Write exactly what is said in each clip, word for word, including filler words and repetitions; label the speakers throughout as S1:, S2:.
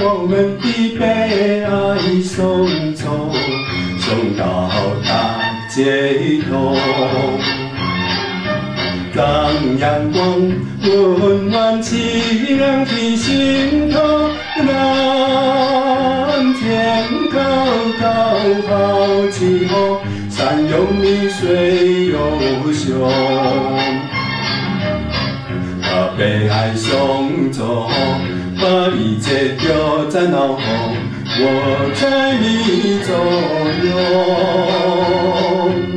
S1: 我们的悲哀送走，送到大街头。当阳光温暖凄凉的心头，蓝天高高好气候，山有名水有雄。把悲哀送走，把一切丢在脑后，我在你左右。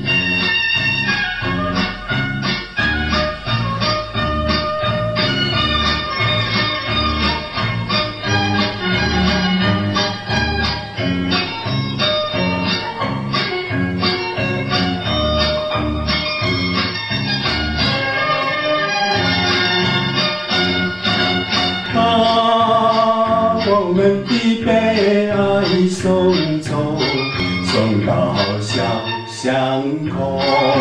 S1: 把我们的悲哀送走，送到小巷口。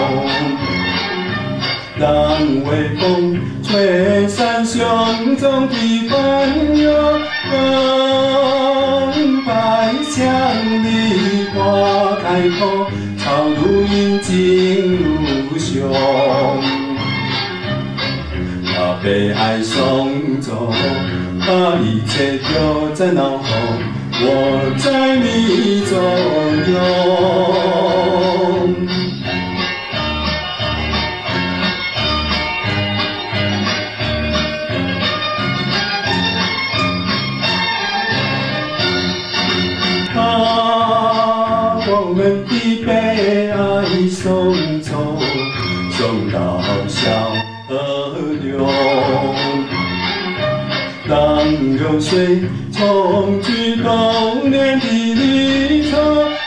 S1: 让微风吹散胸中的烦忧，让百香梨花开口，朝如饮进入胸。把悲哀送走，把一切丢在脑后，我在你左右。把我们的悲哀送走，送到小河流。当流水冲去动人的离愁，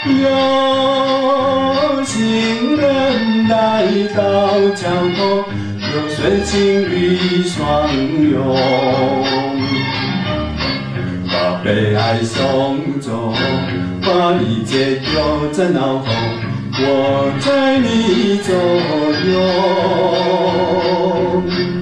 S1: 有情人来到桥头，流水情侣双拥。把悲哀送走，把一切丢在脑后，我在你左右。